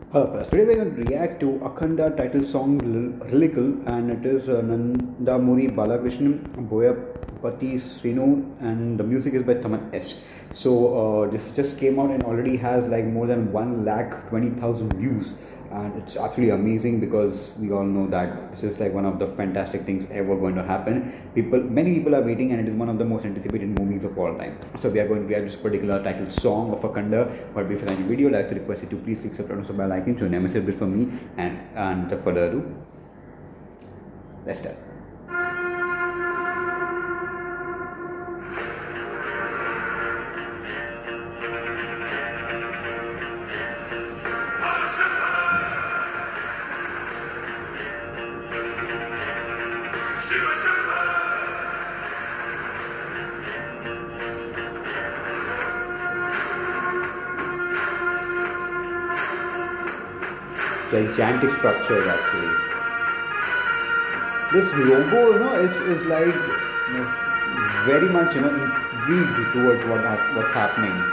Today we're going to react to Akhanda title song Relical, and it is Nandamuri Balakrishnan, Boyapati Srinu, and the music is by Taman S. So this just came out and already has like more than 1,20,000 views, and it's actually amazing because we all know that this is like one of the fantastic things ever going to happen. Many people are waiting, and it is one of the most anticipated movies of all time. So we are going to react to this particular title song of Akhanda. But before the video, I'd like to request you to please click subscribe and bell icon to name a bit for me. And without further ado, let's start. Gigantic structure actually. This logo, is like very much intrigued towards what's happening.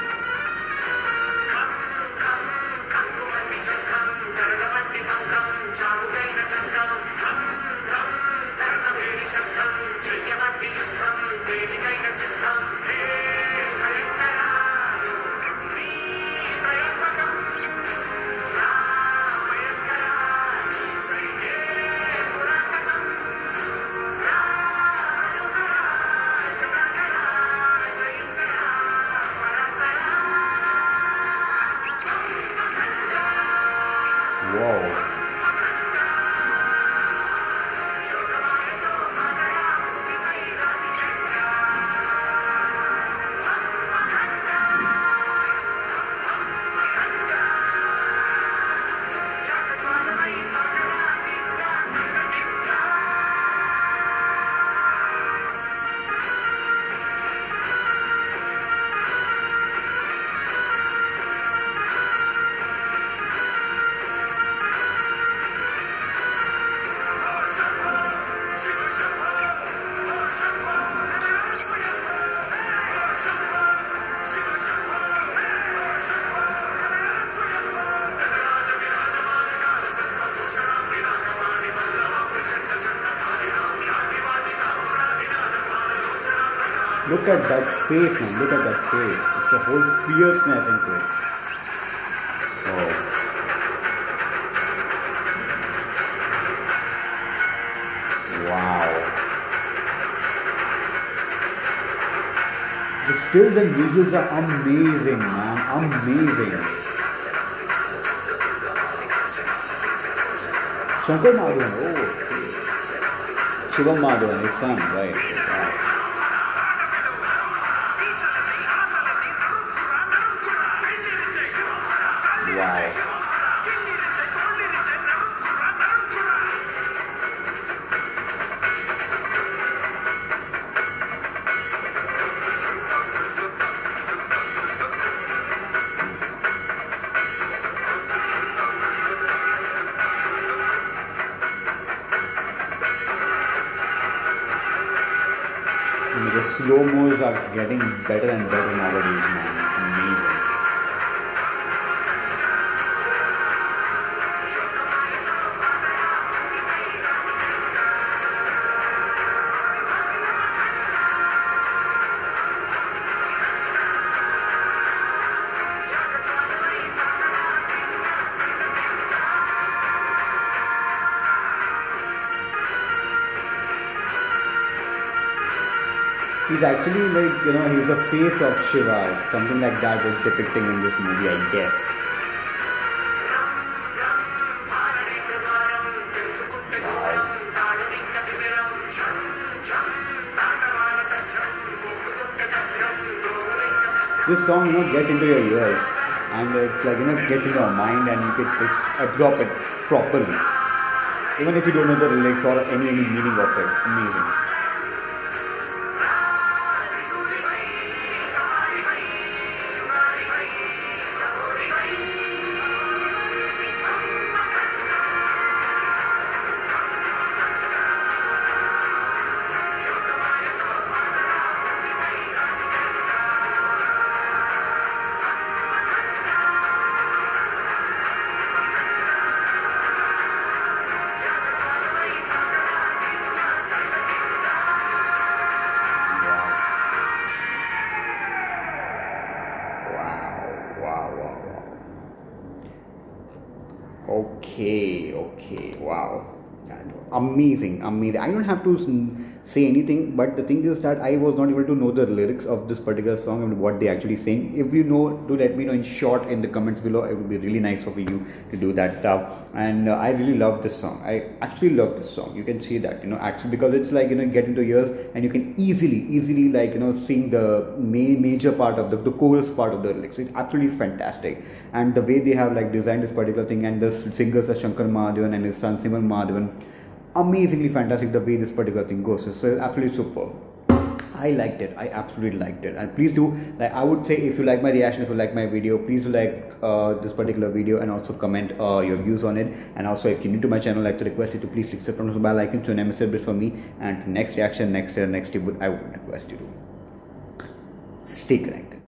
Whoa. Look at that face, man. Look at that face. It's a whole fierceness into it. Oh. Wow. The stills and visuals are amazing, man. Amazing. Shankar Madhavan. Oh. Shivam Madhavan, his son, right. Wow. The slow-mos are getting better and better nowadays, man. Amazing. He's actually like, he's the face of Shiva. Something like that is depicting in this movie, I guess. This song, gets into your ears, and it's like, gets into your mind, and you can absorb it properly. Even if you don't know the lyrics or any meaning of it. Amazing. Okay, wow. Amazing, amazing. I don't have to say anything, but the thing is that I was not able to know the lyrics of this particular song and what they actually saying. If you know, do let me know in short in the comments below. It would be really nice of you to do that stuff. And I really love this song. I actually love this song. You can see that, actually, because it's like, get into ears and you can easily like, sing the major part of the chorus part of the lyrics. It's absolutely fantastic. And the way they have like designed this particular thing, and the singers are Shankar Mahadevan and his son Simal Mahadevan, amazingly fantastic the way this particular thing goes. So absolutely superb. I liked it. I absolutely liked it. And please do, like, I would say, if you like my reaction, if you like my video, please do like this particular video and also comment your views on it. And also, if you're new to my channel, I'd like to request you to please click subscribe the bell icon to never miss a bit from me. And next reaction, next year, I would request you to stay connected.